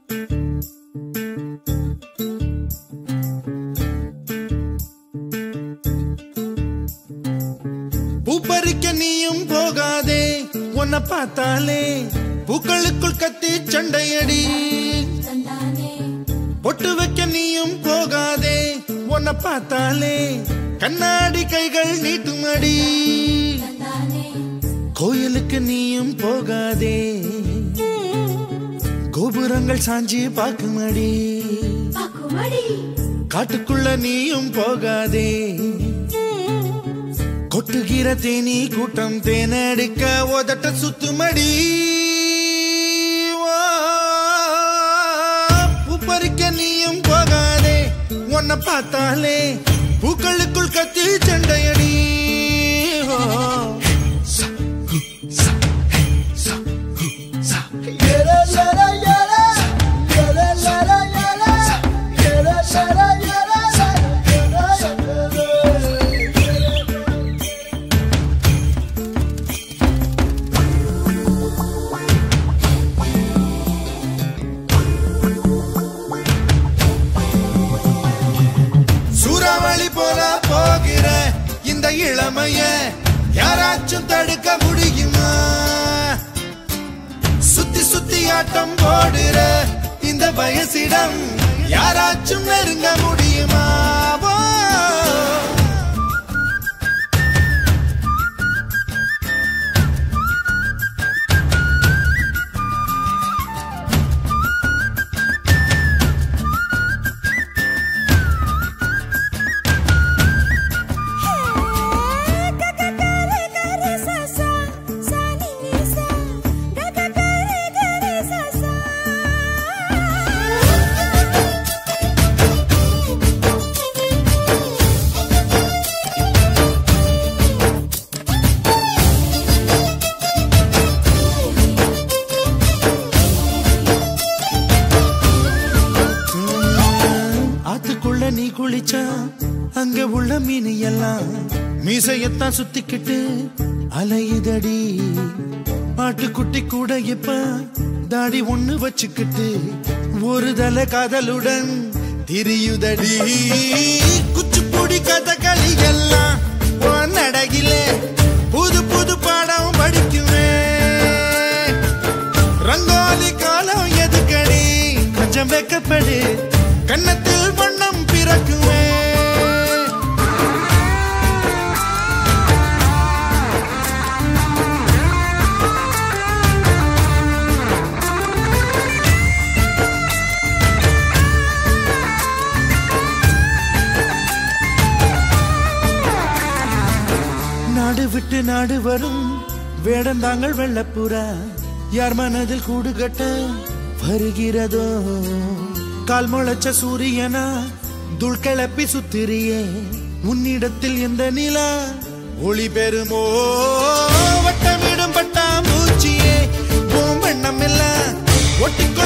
பூப்பறிக்க நீயும் போகாதே, உன்னை பார்த்தாலே பூக்களுக்குள் கத்தி சண்டையடி. பொட்டு வைக்க நீயும் போகாதே, உன்னை பார்த்தாலே கண்ணாடி கைகள் நீட்டுமடி. கோயிலுக்கு நீயும் போகாதே, கோபுரங்கள் சாஞ்சி பாக்குமடி. காட்டுக்குள்ள நீயும் போகாதே, கொட்டுகிற தேனி கூட்டம் தேனடிக்க உதட்ட சுத்துமடி. பூப்பறிக்க நீயும் போகாதே, உன்னை பார்த்தாலே பூக்களுக்குள் கத்தி சண்டையடி. சூறாவளி போல போகிற இந்த இளமைய யாராச்சும் தடுக்க முடியுமா? சுத்தி சுத்தி ஆட்டம் போடுற இந்த வயசிடம் யாராச்சும் நெருங்க முடியுமா? நீ குளிச்சா அங்க உள்ள மீன் எல்லாம் மீசையத்தான் சுத்திக்கிட்டு அலையுதடி. ஆட்டுக்குட்டி கூட இப்ப தாடி ஒண்ணு வச்சுக்கிட்டு ஒரு தலை காதலுடன் திரியுதடி. குச்சிப்புடி கதகளி எல்லாம் நடகில புது புது பாடம் படிக்குமே. ரங்கோலி காலம் எதுக்கடி, கொஞ்சம் வெக்கப்படு, கன்னத்தில் வண்ணம் பிறக்குமே. நாடு விட்டு நாடு வரும் வேடந்தாங்கள் வெள்ளப்புறா யார் மனதில் கூடு கட்ட வருகிறதோ? கால் முளைச்ச சூரியனா துள் கிளப்பி சுத்திரியே, உன்னிடத்தில் எந்த நிலா ஒளி பெறுமோ? வட்டமிடும் பட்டாம்பூச்சியே, பூம்பெண்ணம் இல்ல ஒட்டி